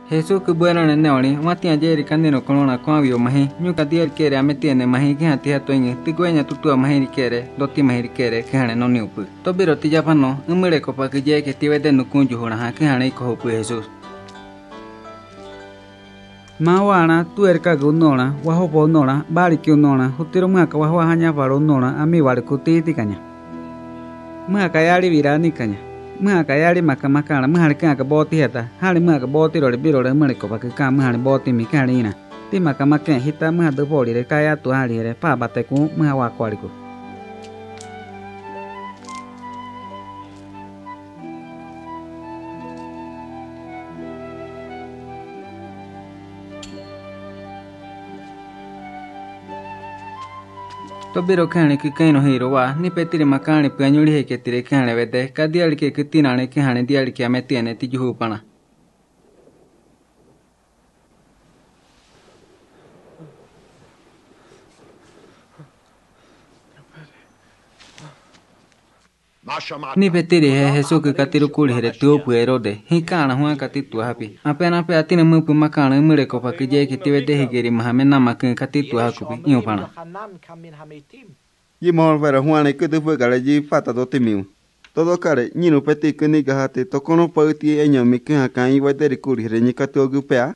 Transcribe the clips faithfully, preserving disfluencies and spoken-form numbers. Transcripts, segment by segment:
Jesús que bueno en neoni, Matia Jerry Candino con una convio mahi, Nuka dier quiere a metiene mahi que hati hatuin, tigueña tutua mahi quiere, doti mahi quiere, que hane no niupu. Tobiro tijapano, un mereco pa que llegue que tive de no cunjuna, que hane cojopu Jesús. Mawana, tu erka gunona, wahopo nona, bariki nona, hutiro maka wahanya varo nona, ami warikuti tikanya. Maka yari virani kanya. Maka yari maka makana, mahari kaka boti heta, hari maka boti rori biro re mereko pa kaka mahari boti mikarina. Ti maka maken hita maha de bori re kaya tu hari re pa bateku maha wakwariku. Tobiro kane ki kaino hiro wa ni petire makani panyuri he ke tire kane vede kadiali ke kitinane ke hane diali ke ametiene tijuhu pana. Ni petire he Jesús que katiru kuli here tiu puerode hikana huan katitu hapi apena pe atine mupu makana mure ko pa ke je ke tive de higeri mahamena makin katitu hakupi iu pana. Y mejor ver a Juan y que te fue allí fata do temiu. Todo care, ni no peti que ni gahate, tocono pauti eño mi que acá y va de curi reñica tu gupea.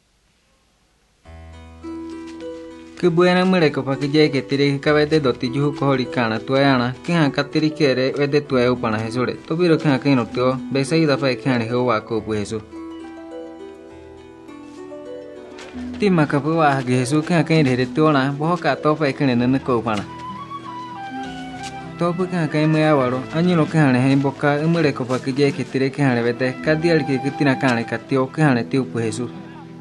Que buena mure ko pa ke je ke tire ka vede do ti juhu ko hori kana tu ayana que han katiri kere vede tu eu pana Jesure. To biro que acá no teo, besa ida pa que han hewa ko pu Jesús. Ti makapu wa ge Jesús que acá dire tu na, bo ka to pa que ne ko pana. Topu que acá me avaro, año lo que hane en boca, un mure copa que llegue que tire que hane vete, cadial que que tina cane, catio que hane tiu pues Jesús.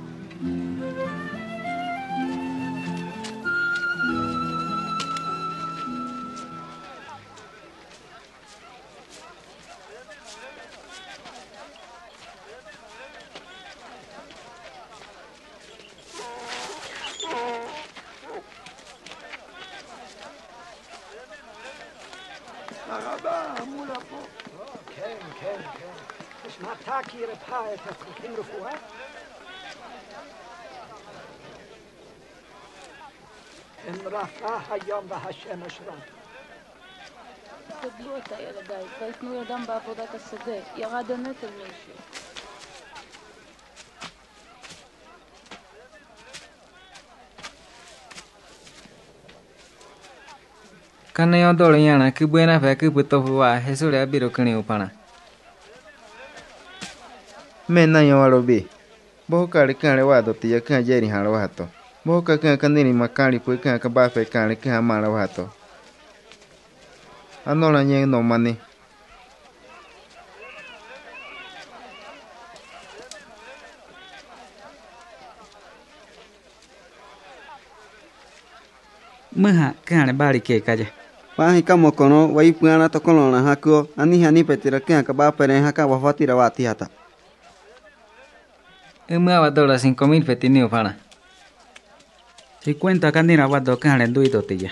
امرأة היום והשמש רב. גדלו את הילדיי, ויתנו ידם בעבודת השדה, ירד הנטל מישהו. Kana yo dolo yana que buena fe que puto fua, Jesús le abiro que ni upana. Mena yo arobi. Bo kare kare wa do ti ya kan jeri han wa to. Bo ka kan kan ni makari pu kan ka ba fe kan ke ha mara wa to. Anola nye no mani. Maha kane bari ke kaje. Pahi kamo kono wai puana to kono na hakuo ani hani petira kan ka ba pere ha ka wa fatira wa ti hata. Ema va dola cinco mil petini upana. cincuenta candina va do kane duito tilla.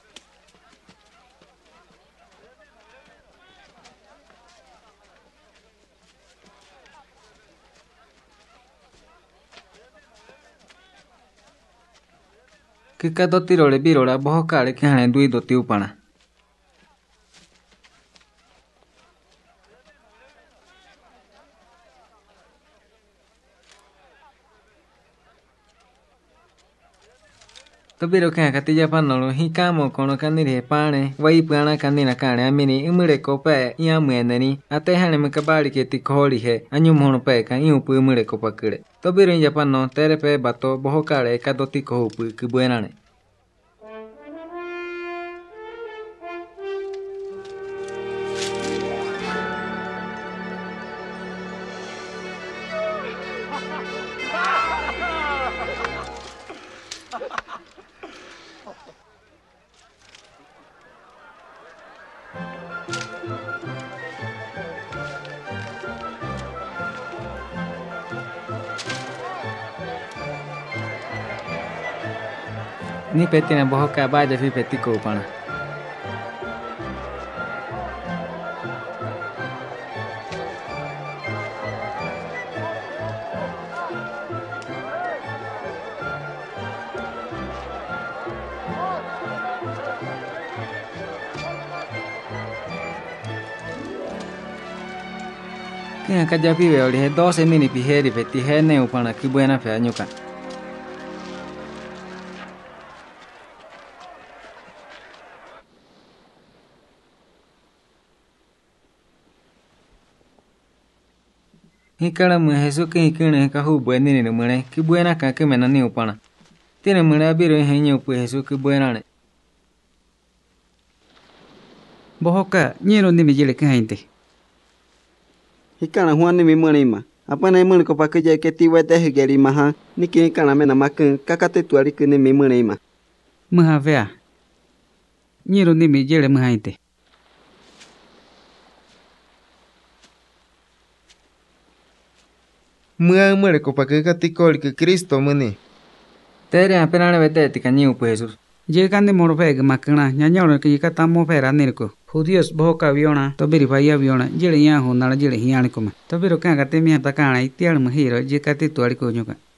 Que cada tiro le viro la bojo care que hane duito tiu pana. Tobiro que katilla panolo hikamo kono kaniri pane wai puana kanina kane amini imure kope iamueneni ate hane mekabari ke tikoli he anyu mono pe kan iu pu imure kopakure. Tobiro in japano terepe bato bojo care kadoti kohupu que buenane. Ni petina boho ka baja fi petiko pana. Kaya kaja pibe oli he doce mini piheri peti he ne upana ki buena fe anyuka. Hikara mu Jesús que hikene ka hu buena ni mune ki buena ka que mena ni upana. Tiene mune abiro henyo pu Jesús que buena ne. Bohoka nyero ni mi jile que gente. Hikana Juan ni mi mwenima. Apa na mwen ko pa ke je ke ti wete hegeri maha ni ki hikana mena makun kakate tuari ke ni mi mwenima. Mha vea. Nyero ni mi jile mha gente. Mwa mwere ko pa ke katikoli ke Cristo mune. Tere apena vete tikanyu pu Jesús. Llegan de morveg makna ñañor que yika mo pera nirko judíos boca viona to verifaya viona jele ya honala jele hiani kuma to biro kan gate mi ta kana itial mhiro jika ti tuari ko ñuka